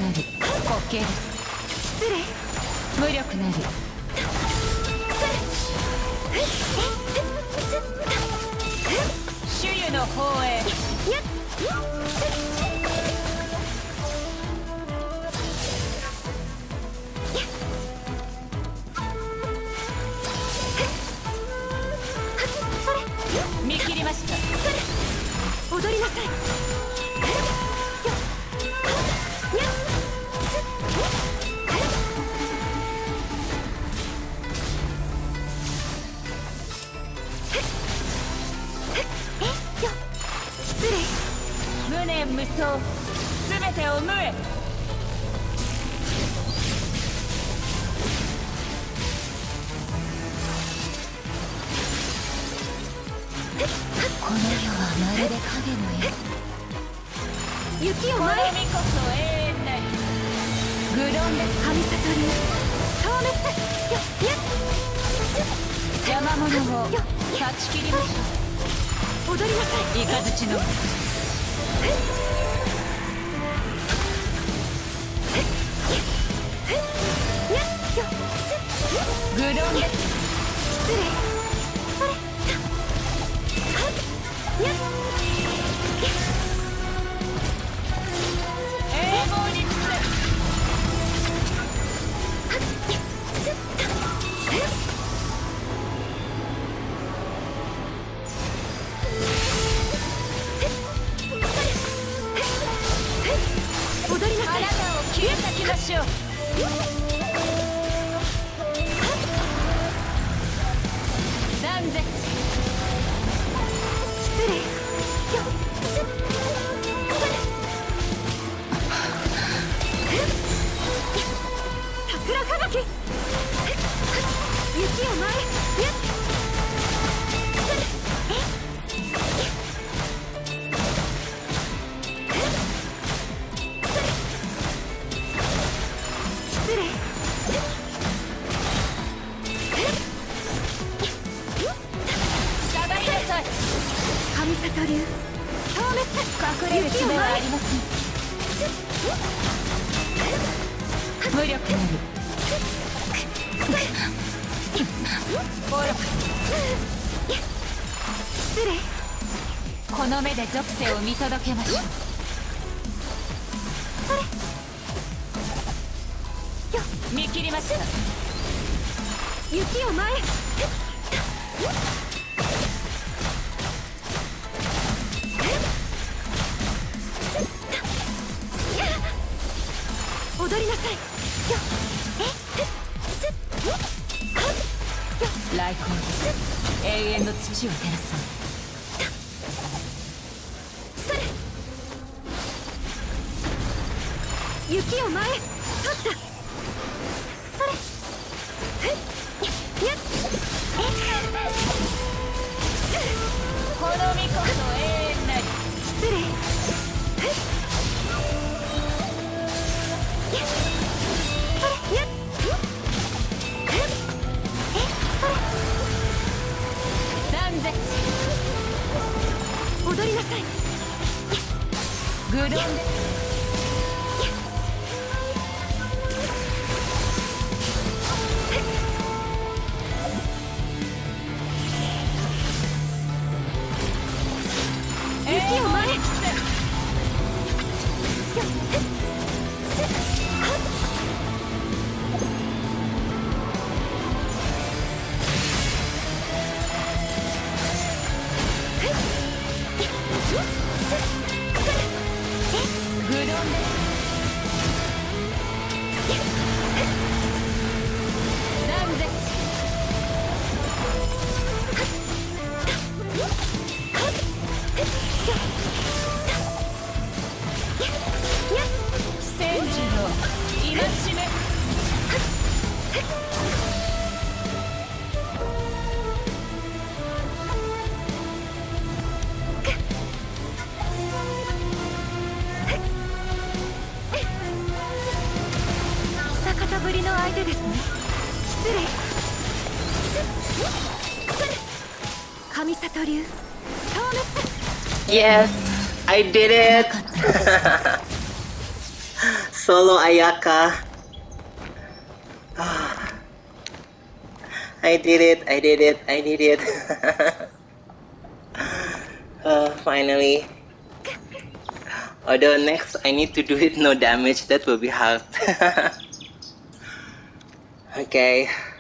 なり滑稽です。失礼。無力なり主湯の方へ。見切りました。踊りなさい。失礼。無念無双、すべてを無へ。この世はまるで影のよ。雪を前へ。この身こそ永遠なり。愚論で神悟り消滅。邪魔者を断ち切りましょう。踊りなさい。雷の愚論です。失礼。無力なり失礼。この目で属性を見届けましょう。見切りました。雪を前へ。踊りなさい。来光です。永遠の土を照らそう。雪を前へ。取った。それ。この身こそ永遠なり。失礼。踊りなさい。愚論です。雪を前へ。ぶりの相手ですね。失礼。神里流消滅。 Yes, I did it. Solo Ayaka. I did it, I did it, I did it. Finally. Although next I need to do it no damage, that will be hard. Okay.